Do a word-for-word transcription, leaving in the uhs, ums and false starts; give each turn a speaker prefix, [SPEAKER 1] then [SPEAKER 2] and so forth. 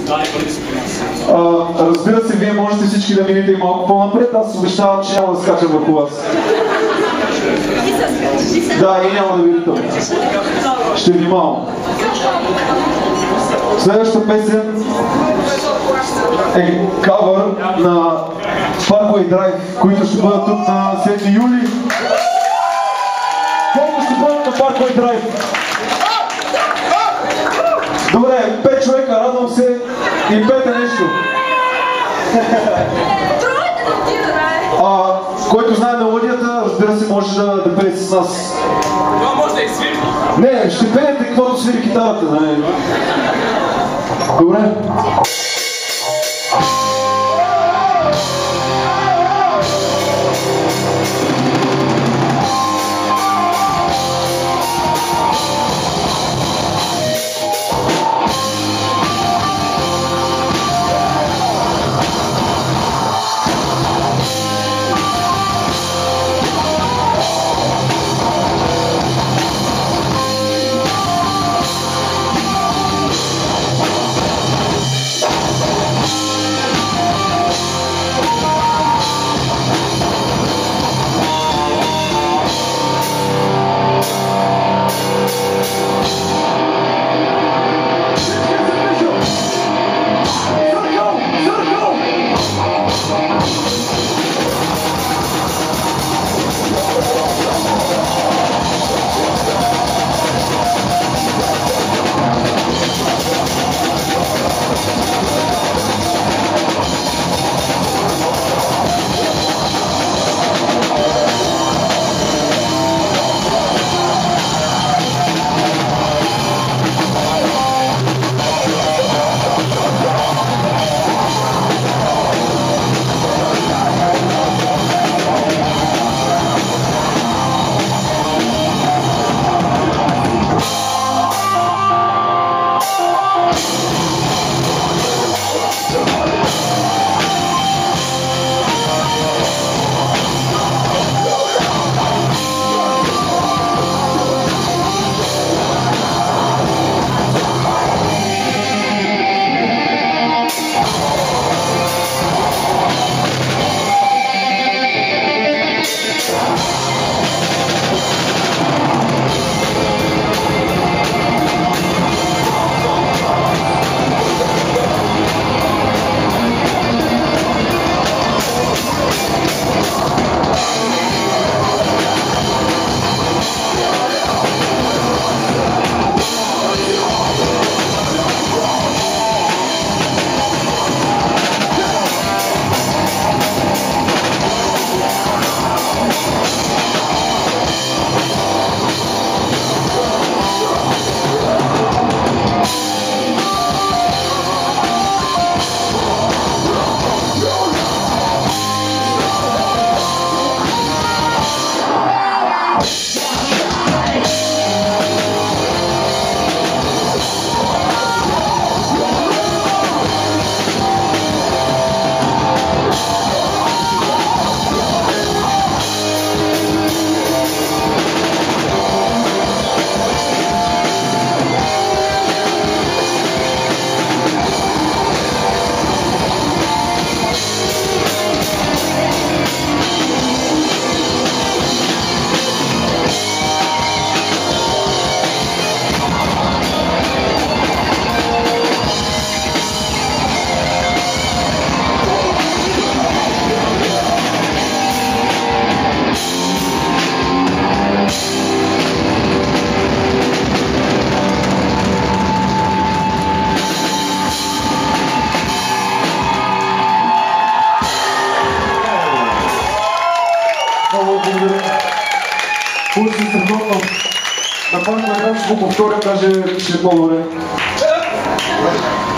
[SPEAKER 1] А, разбира се, вие можете всички да минете и малко по-напред. Аз обещавам, че няма да скачам върху вас. Да, и няма да ви питам. Ще внимавам. Следващата песен е кавър на Parkway Drive, които ще бъдат тук на седми юли. Колко ще бъдат на Parkway Drive? Добре, пет човека, радвам се и пете нещо. А, който знае мелодията, разбира се, може да, да пее с нас.
[SPEAKER 2] Това може да изсвири.
[SPEAKER 1] Не, ще пеете каквото свири китарата, нали? Добре. Хубаво си страхотно. На пак на една ще го повторя, даже ще е по-добре.